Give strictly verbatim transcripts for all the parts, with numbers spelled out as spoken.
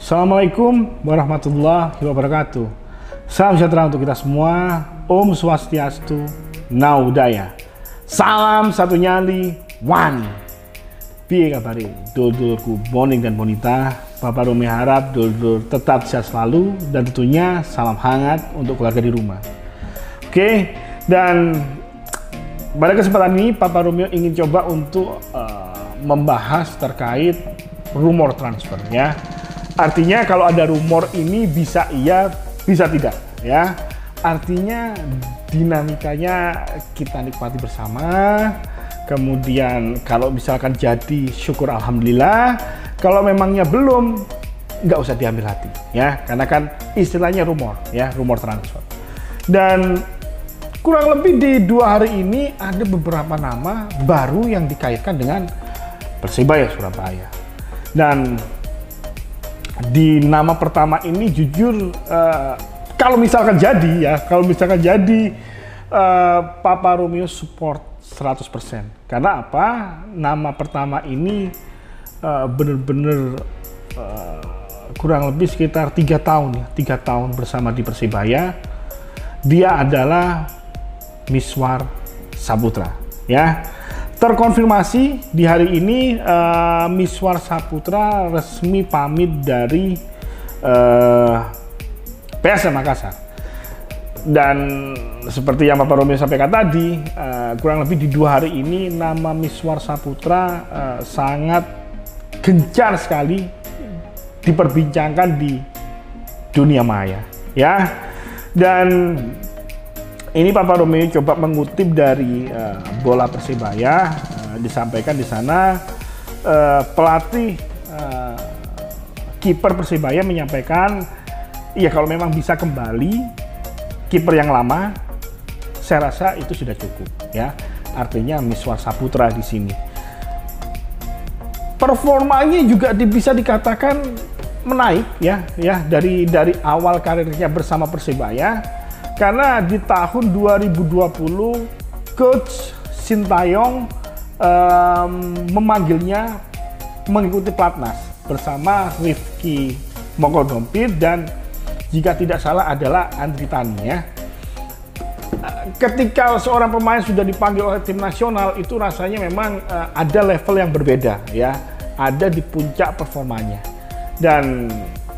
Assalamualaikum warahmatullahi wabarakatuh. Salam sejahtera untuk kita semua. Om Swastiastu, Namo Buddhaya. Salam satu nyali, one. Piye kabari, dulurku Boning dan Bonita. Papa Romi harap dulur tetap sehat selalu dan tentunya salam hangat untuk keluarga di rumah. Oke, dan pada kesempatan ini Papa Romeo ingin coba untuk uh, membahas terkait rumor transfer ya. Artinya kalau ada rumor ini bisa iya, bisa tidak ya. Artinya dinamikanya kita nikmati bersama. Kemudian kalau misalkan jadi syukur alhamdulillah. Kalau memangnya belum, nggak usah diambil hati ya. Karena kan istilahnya rumor ya, rumor transfer. Dan kurang lebih di dua hari ini ada beberapa nama baru yang dikaitkan dengan Persebaya Surabaya. Dan di nama pertama ini jujur uh, kalau misalkan jadi ya, kalau misalkan jadi uh, Papa Romeo support seratus persen. Karena apa? Nama pertama ini uh, bener-bener uh, kurang lebih sekitar tiga tahun ya, tiga tahun bersama di Persebaya. Dia adalah Miswar Saputra ya. Terkonfirmasi di hari ini uh, Miswar Saputra resmi pamit dari uh, P S M Makassar. Dan seperti yang Bapak Romeo sampaikan tadi, uh, kurang lebih di dua hari ini nama Miswar Saputra uh, sangat gencar sekali diperbincangkan di dunia maya ya. Dan ini Papa Romeo coba mengutip dari uh, Bola Persebaya, uh, disampaikan di sana uh, pelatih uh, kiper Persebaya menyampaikan, ya kalau memang bisa kembali kiper yang lama, saya rasa itu sudah cukup ya. Artinya Miswar Saputra di sini performanya juga di, bisa dikatakan menaik ya, ya dari dari awal karirnya bersama Persebaya. Karena di tahun dua ribu dua puluh Coach Sintayong um, memanggilnya mengikuti pelatnas bersama Rifki Mokodompit dan jika tidak salah adalah Andri Tani ya. Ketika seorang pemain sudah dipanggil oleh tim nasional itu rasanya memang uh, ada level yang berbeda ya, ada di puncak performanya dan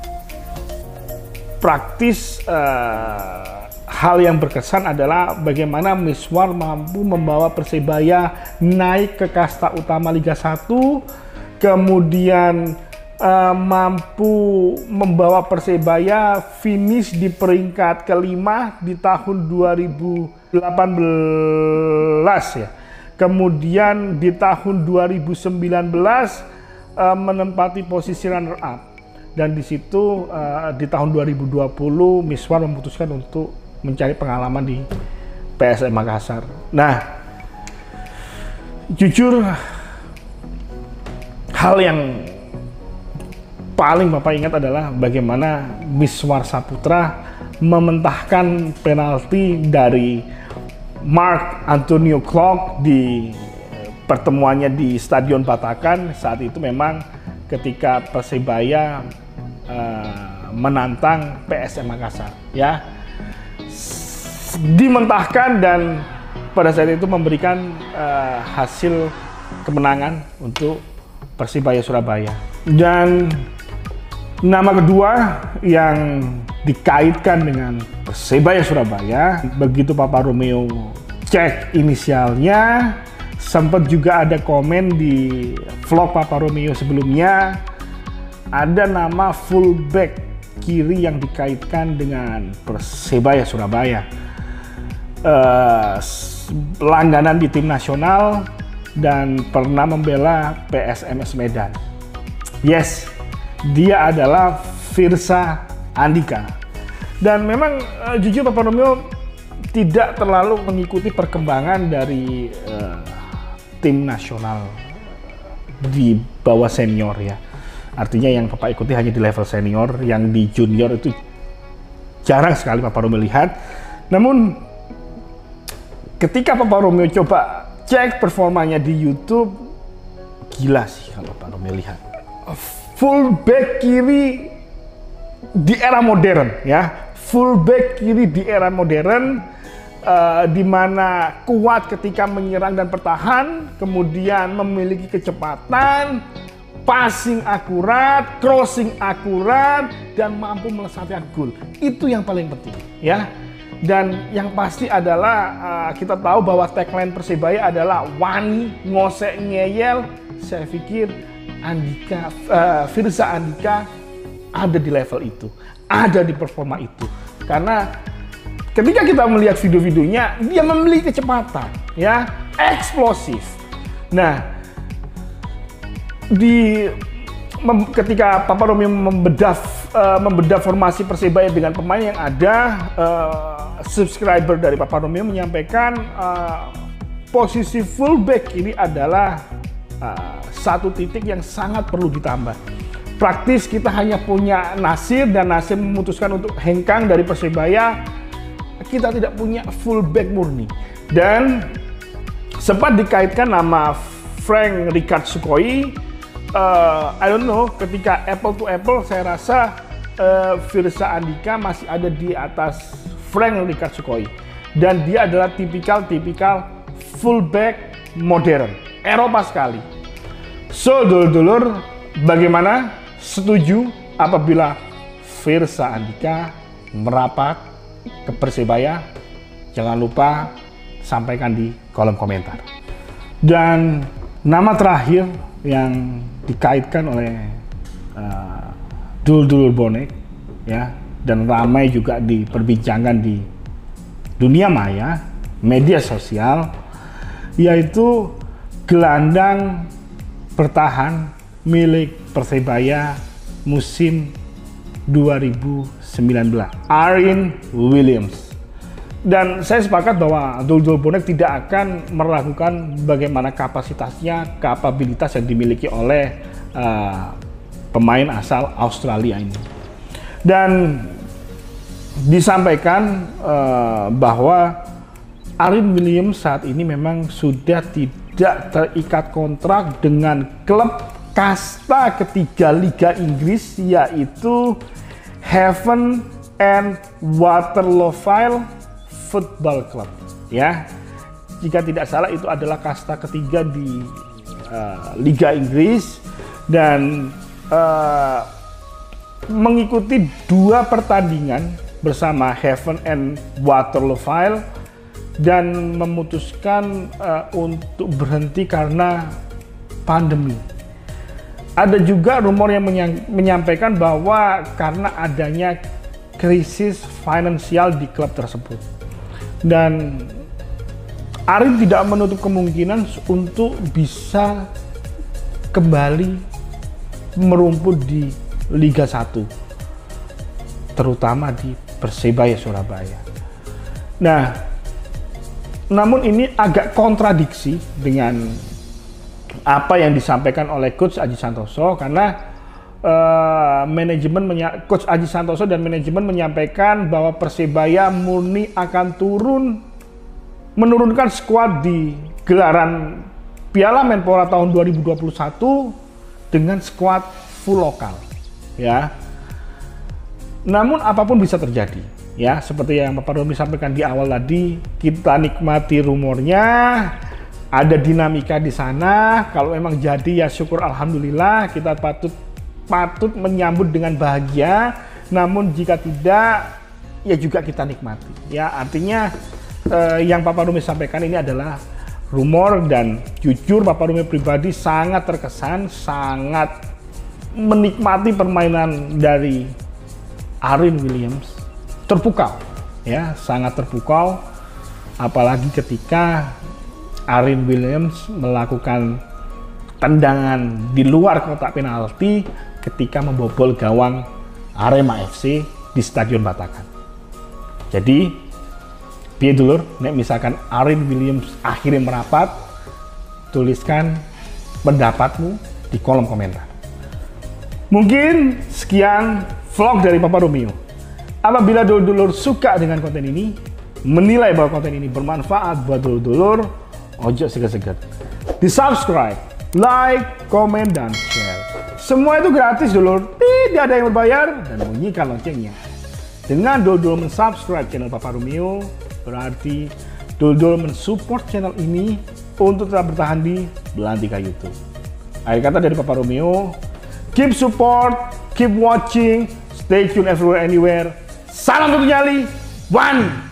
praktis. Uh, Hal yang berkesan adalah bagaimana Miswar mampu membawa Persebaya naik ke kasta utama Liga satu, kemudian uh, mampu membawa Persebaya finish di peringkat kelima di tahun dua ribu delapan belas ya. Kemudian di tahun dua ribu sembilan belas uh, menempati posisi runner up. Dan di situ uh, di tahun dua ribu dua puluh Miswar memutuskan untuk mencari pengalaman di P S M Makassar. Nah, jujur hal yang paling Bapak ingat adalah bagaimana Miswar Saputra mementahkan penalti dari Mark Antonio Klok di pertemuannya di Stadion Batakan. Saat itu memang ketika Persebaya uh, menantang P S M Makassar ya. Dimentahkan dan pada saat itu memberikan uh, hasil kemenangan untuk Persebaya Surabaya. Dan nama kedua yang dikaitkan dengan Persebaya Surabaya, begitu Papa Romeo cek inisialnya, sempat juga ada komen di vlog Papa Romeo sebelumnya, ada nama fullback kiri yang dikaitkan dengan Persebaya Surabaya. Uh, langganan di tim nasional dan pernah membela P S M S Medan. Yes, dia adalah Firsa Andika. Dan memang uh, jujur Papa Romeo tidak terlalu mengikuti perkembangan dari uh, tim nasional di bawah senior ya. Artinya yang Papa ikuti hanya di level senior, yang di junior itu jarang sekali Papa Romeo lihat. Namun ketika Papa Romeo coba cek performanya di YouTube, gila sih kalau Papa Romeo lihat. Full back kiri di era modern ya, fullback kiri di era modern, uh, di mana kuat ketika menyerang dan bertahan, kemudian memiliki kecepatan, passing akurat, crossing akurat, dan mampu melesatkan gol. Itu yang paling penting ya. Dan yang pasti adalah uh, kita tahu bahwa tagline Persebaya adalah wani ngosek ngeyel. Saya pikir Andika, uh, Firza Andika ada di level itu, ada di performa itu. Karena ketika kita melihat video-videonya, dia memiliki kecepatan, ya, eksplosif. Nah, di mem, ketika Papa Romeo membedah uh, membedah formasi Persebaya dengan pemain yang ada, uh, subscriber dari Papa Romeo menyampaikan uh, posisi fullback ini adalah uh, satu titik yang sangat perlu ditambah. Praktis kita hanya punya Nasir dan Nasir memutuskan untuk hengkang dari Persebaya. Kita tidak punya fullback murni. Dan sempat dikaitkan nama Frank Ricard Sukhoi. Uh, I don't know, ketika apple to apple saya rasa uh, Firza Andika masih ada di atas Frank Ricard Sukhoi. Dan dia adalah tipikal-tipikal fullback modern, Eropa sekali. So, dulur-dulur, bagaimana? Setuju apabila Firza Andika merapat ke Persebaya? Jangan lupa sampaikan di kolom komentar. Dan nama terakhir yang dikaitkan oleh uh, dulur-dulur bonek, ya, dan ramai juga diperbincangkan di dunia maya, media sosial, yaitu gelandang bertahan milik Persebaya musim dua ribu sembilan belas, Aaron Williams. Dan saya sepakat bahwa dulur-dulur bonek tidak akan meragukan bagaimana kapasitasnya, kapabilitas yang dimiliki oleh uh, pemain asal Australia ini. Dan disampaikan uh, bahwa Aaron Williams saat ini memang sudah tidak terikat kontrak dengan klub kasta ketiga Liga Inggris, yaitu Heaven and Waterlooville Football Club, ya. Jika tidak salah itu adalah kasta ketiga di uh, Liga Inggris, dan uh, mengikuti dua pertandingan bersama Heaven and Waterlooville dan memutuskan uh, untuk berhenti karena pandemi. Ada juga rumor yang menyampaikan bahwa karena adanya krisis finansial di klub tersebut. Dan Aaron tidak menutup kemungkinan untuk bisa kembali merumput di Liga satu, terutama di Persebaya Surabaya. Nah, namun ini agak kontradiksi dengan apa yang disampaikan oleh Coach Aji Santoso, karena uh, manajemen Coach Aji Santoso dan manajemen menyampaikan bahwa Persebaya murni akan turun, menurunkan skuad di gelaran Piala Menpora tahun dua ribu dua puluh satu dengan skuad full lokal, ya. Namun apapun bisa terjadi, ya. Seperti yang Bapak Romi sampaikan di awal tadi, kita nikmati rumornya. Ada dinamika di sana. Kalau memang jadi ya syukur alhamdulillah, kita patut patut menyambut dengan bahagia. Namun jika tidak ya juga kita nikmati. Ya, artinya eh, yang Papa Rumi sampaikan ini adalah rumor, dan jujur Papa Rumi pribadi sangat terkesan, sangat menikmati permainan dari Aaron Williams. Terpukau, ya, sangat terpukau, apalagi ketika Aaron Williams melakukan tendangan di luar kotak penalti ketika membobol gawang Arema F C di Stadion Batakan. Jadi, piye dulur, nek misalkan Aaron Williams akhirnya merapat, tuliskan pendapatmu di kolom komentar. Mungkin sekian vlog dari Papa Romeo. Apabila dulur-dulur suka dengan konten ini, menilai bahwa konten ini bermanfaat buat dulur-dulur, ojo seger-seger di subscribe, like, komen, dan share. Semua itu gratis dulur, tidak ada yang berbayar, dan bunyikan loncengnya. Dengan dul-dul mensubscribe channel Papa Romeo, berarti dul-dul mensupport channel ini untuk tetap bertahan di Belantika YouTube. Akhir kata dari Papa Romeo, keep support, keep watching, stay tune everywhere, anywhere. Salam satu nyali, one.